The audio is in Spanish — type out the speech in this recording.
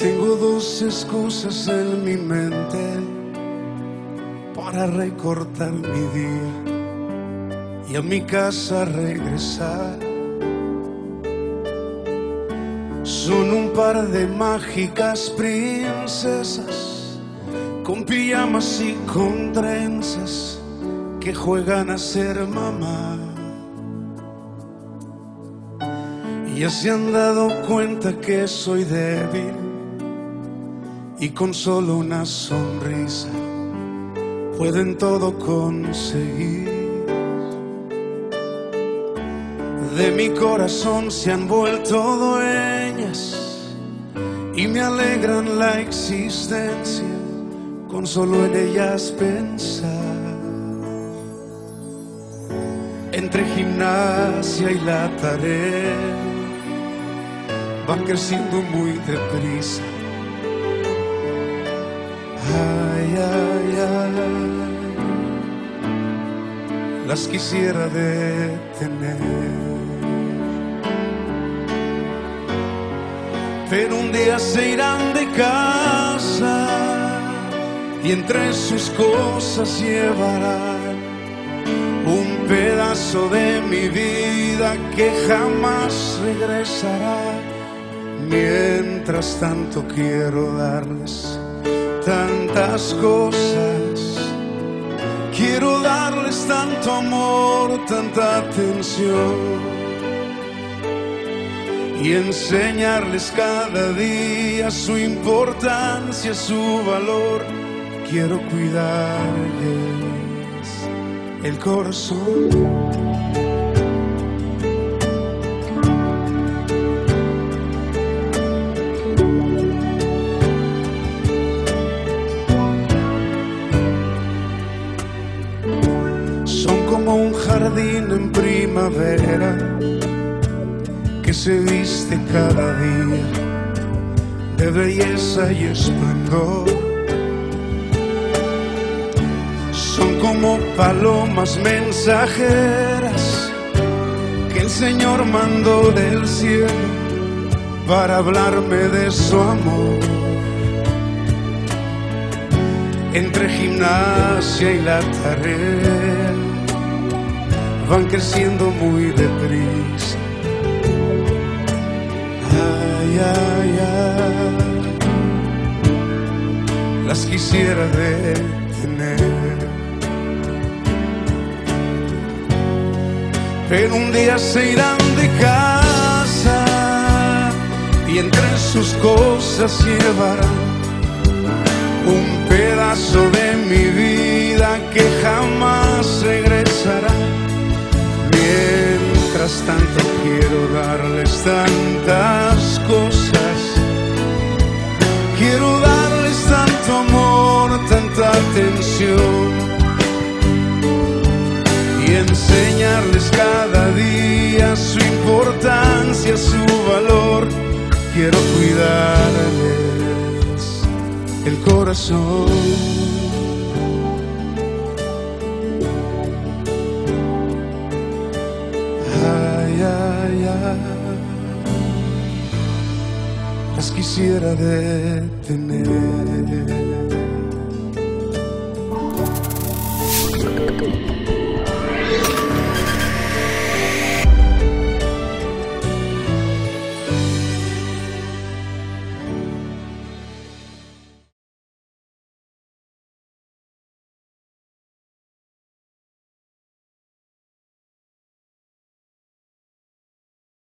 Tengo dos excusas en mi mente para recortar mi día y a mi casa regresar. Son un par de mágicas princesas con pijamas y con trenzas que juegan a ser mamá. Ya se han dado cuenta que soy débil y con solo una sonrisa pueden todo conseguir. De mi corazón se han vuelto dueñas y me alegran la existencia con solo en ellas pensar. Entre gimnasia y la tarea van creciendo muy deprisa. Ay, ay, ay, las quisiera detener, pero un día se irán de casa y entre sus cosas llevarán un pedazo de mi vida que jamás regresará. Mientras tanto quiero darles tantas cosas, quiero darles tanto amor, tanta atención y enseñarles cada día su importancia, su valor. Quiero cuidarles el corazón. Como un jardín en primavera que se viste cada día de belleza y esplendor. Son como palomas mensajeras que el Señor mandó del cielo para hablarme de su amor. Entre gimnasia y la tarea van creciendo muy deprisa. Ay, ay, ay, las quisiera detener, pero un día se irán de casa y entre sus cosas llevarán un pedazo de mi vida que jamás regresará. Mientras tanto quiero darles tantas cosas, quiero darles tanto amor, tanta atención y enseñarles cada día su importancia, su valor. Quiero cuidarles el corazón. Ay, ay, ay, las quisiera detener.